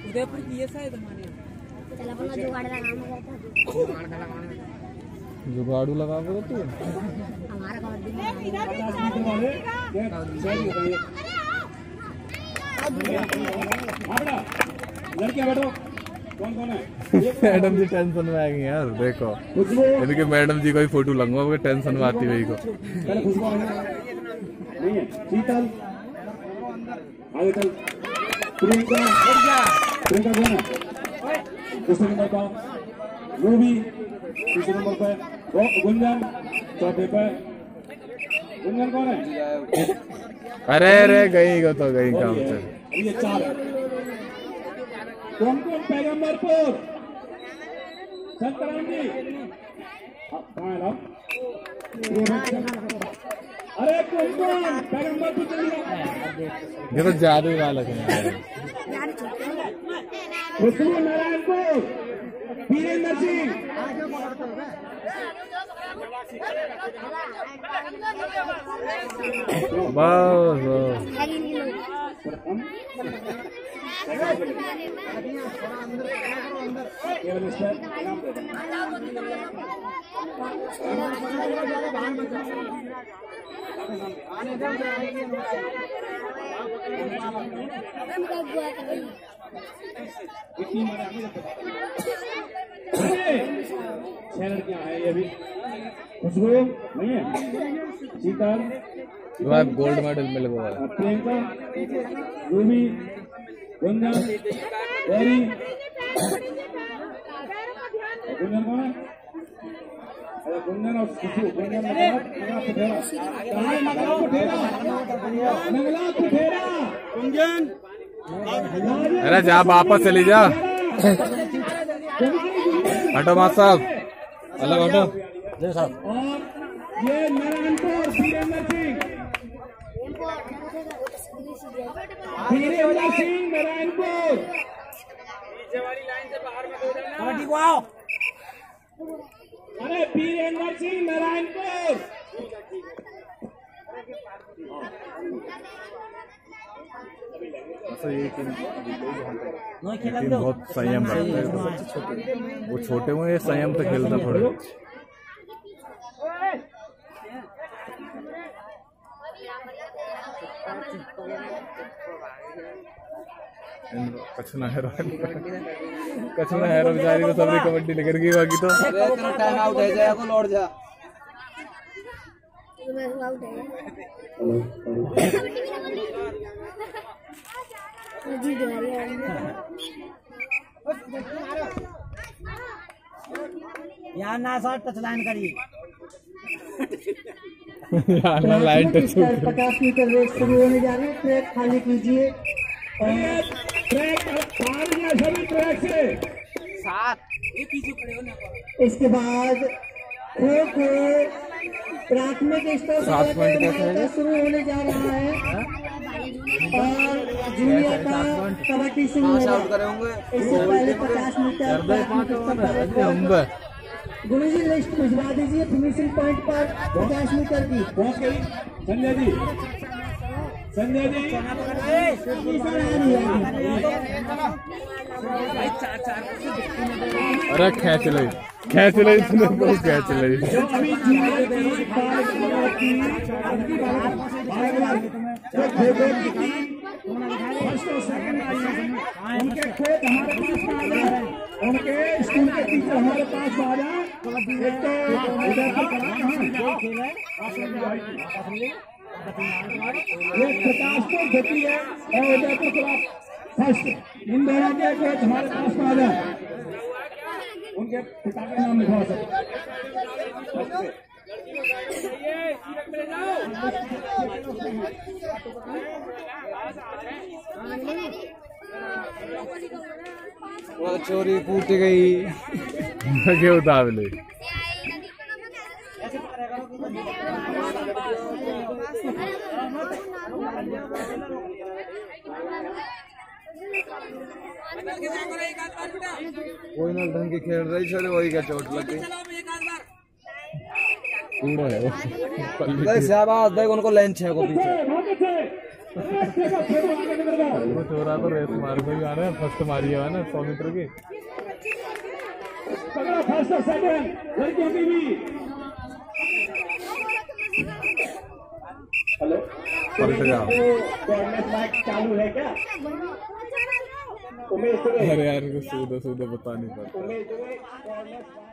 उदयपुर की ये शायद हमारे चल अपना जुगाड़ जुगाड़ू लगा के तू हमारा लड़के बैठो। कौन कौन है? मैडम जी टेंशन में आ गई यार, देखो इनके मैडम जी को ही फोटो लगवा टेंशन में आती हुई को। नहीं है शीतल आगे चल। प्रियंका प्रियंका कौन है? दूसरे नंबर पर रूबी, तीसरे नंबर पर गुंजन, चौथे पर गुंजन कौन है? अरे अरे गई को तो गई काम से। ये चार कुमकुम पैगंबरपुर संतराम जी। अरे कुमकुम पैगंबरपुर चलिए। ये तो जादू वाला है। खुशबू नारायणपुर वीरेंद्र सिंह। बस छह लड़कियां हैं ये भी। खुशबू नहीं है, शीतल, गोल्ड मेडल मिल गया। प्रियंका, रूबी, गुंजन, गौरी। गुंजन कौन है? अरे गुंजन और खुशबू। गुंजन मंगला कुठेरा गुंजन। अरे जा वापस चली जा। हटो मास्टर साहब, अलग हटो। और ये नारायणपुर वीरेंद्र सिंह। वीरेंद्र सिंह नारायणपुर। अरे वीरेंद्र सिंह नारायणपुर। बहुत संयम रखते हैं, वो छोटे हुए संयम से खेलता थोड़े। कछना है बेचारी को सबने कबड्डी लेकर गई। बाकी तो टाइम आउट है जाए को लौट जा। यहाँ ना सर टच लाइन करिए। लाइन टच 50 मीटर रेस शुरू होने जा रहे हैं। ट्रैक खाली कीजिए। ट्रैक सभी ट्रैक से इसके बाद खो खो प्राथमिक स्तर शुरू होने जा रहा है और जूनियर का कबड्डी शुरू होगा। इससे पहले 50 मीटर गुरुजी लिस्ट भिजवा दीजिए फिनिशिंग पॉइंट पर 50 मीटर की। पहुंच गई संजय जी। संजय जी अरे खींच लो इसने, बहुत खींच लो। फर्स्ट और सेकंड आई हैं, उनके कोच हमारे पास आ जाए, उनके स्कूल के टीचर हमारे पास आ जाए। एक तो उदयपुर कला एक 50 तो गति है और उदयपुर कला फर्स्ट। इन दोनों के कोच हमारे पास आ जाए, उनके पिता के नाम लिखवा सकते। वो चोरी कूट गई के उतावले। कोई ना ढंग की खेल रही चले वही क्या चोट लग गई। कूड़ा है वो। शाबाश देख उनको लाइन 6 को पीछे कुछ हो रहा तो रेस मार को भी आ रहा है, फर्स्ट मारी है ना 100 मीटर की। फर्स्ट और सेकंड लड़कियों की भी। हेलो, पलट जाओ। मैच चालू है क्या? उमेश, अरे यार, सूदा बता नहीं पाता। उमेश